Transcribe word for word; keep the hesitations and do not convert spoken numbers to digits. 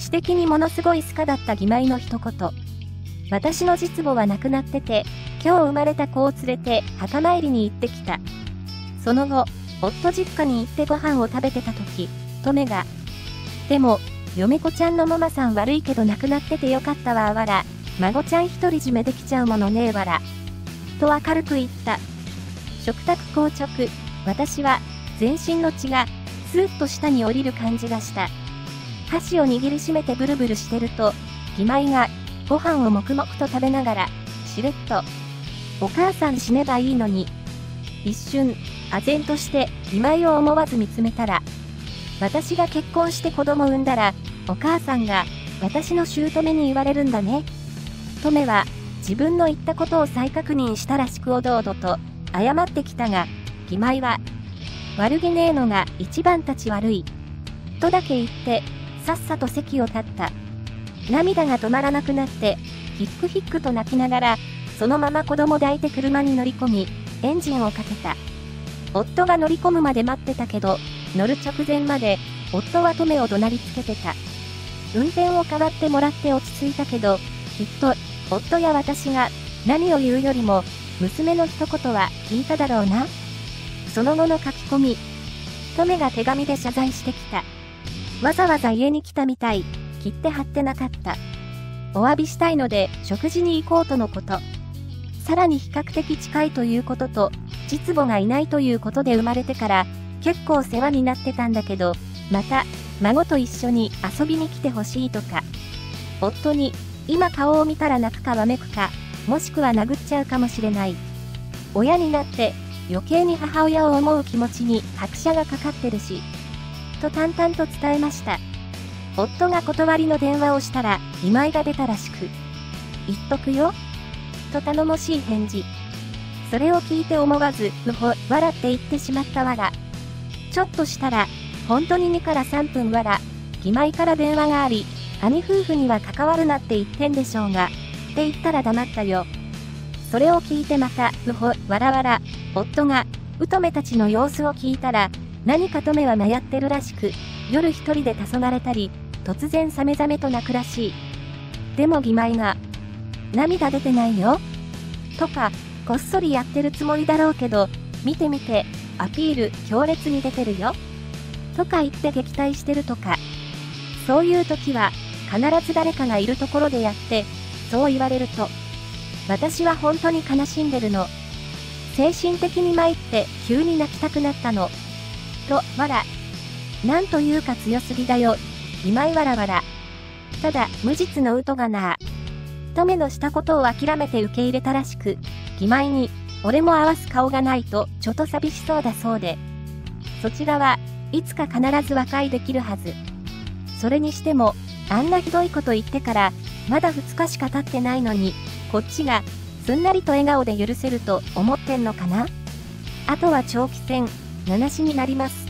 私的にものすごいスカだった義妹の一言。私の実母は亡くなってて、今日生まれた子を連れて墓参りに行ってきた。その後、夫実家に行ってご飯を食べてた時、トメが、でも、嫁子ちゃんのママさん悪いけど亡くなっててよかったわあわら、孫ちゃん独り占めできちゃうものねえわら。と明るく言った。食卓硬直、私は、全身の血が、スーッと下に降りる感じがした。箸を握りしめてブルブルしてると、義妹が、ご飯を黙々と食べながら、しれっと、お母さん死ねばいいのに。一瞬、唖然として、義妹を思わず見つめたら、私が結婚して子供産んだら、お母さんが、私の姑に言われるんだね。トメは、自分の言ったことを再確認したらしくおどおどと、謝ってきたが、義妹は、悪気ねえのが一番立ち悪い。とだけ言って、さっさと席を立った。涙が止まらなくなって、ヒックヒックと泣きながら、そのまま子供抱いて車に乗り込み、エンジンをかけた。夫が乗り込むまで待ってたけど、乗る直前まで、夫はトメを怒鳴りつけてた。運転を代わってもらって落ち着いたけど、きっと、夫や私が、何を言うよりも、娘の一言は聞いただろうな。その後の書き込み。トメが手紙で謝罪してきた。わざわざ家に来たみたい。切って貼ってなかった。お詫びしたいので食事に行こうとのこと。さらに比較的近いということと、実母がいないということで生まれてから結構世話になってたんだけど、また孫と一緒に遊びに来てほしいとか。夫に今顔を見たら泣くかわめくか、もしくは殴っちゃうかもしれない。親になって余計に母親を思う気持ちに拍車がかかってるし。と淡々と伝えました。夫が断りの電話をしたら、義妹が出たらしく。言っとくよ。と頼もしい返事。それを聞いて思わず、うほ、笑って言ってしまったわら。ちょっとしたら、本当ににからさんぷんわら、義妹から電話があり、兄夫婦には関わるなって言ってんでしょうが、って言ったら黙ったよ。それを聞いてまた、うほ、わらわら、夫が、うとめたちの様子を聞いたら、何かとめは悩ってるらしく、夜一人で黄昏たり、突然さめざめと泣くらしい。でも義妹が、涙出てないよ。とか、こっそりやってるつもりだろうけど、見て見て、アピール強烈に出てるよ。とか言って撃退してるとか。そういう時は、必ず誰かがいるところでやって、そう言われると。私は本当に悲しんでるの。精神的に参って急に泣きたくなったの。と、わら。なんというか強すぎだよ。義妹わらわら。ただ、無実のうとがなあ。トメのしたことを諦めて受け入れたらしく、義妹に、俺も合わす顔がないと、ちょっと寂しそうだそうで。そちらは、いつか必ず和解できるはず。それにしても、あんなひどいこと言ってから、まだふつかしか経ってないのに、こっちが、すんなりと笑顔で許せると思ってんのかな？あとは長期戦、名無しになります。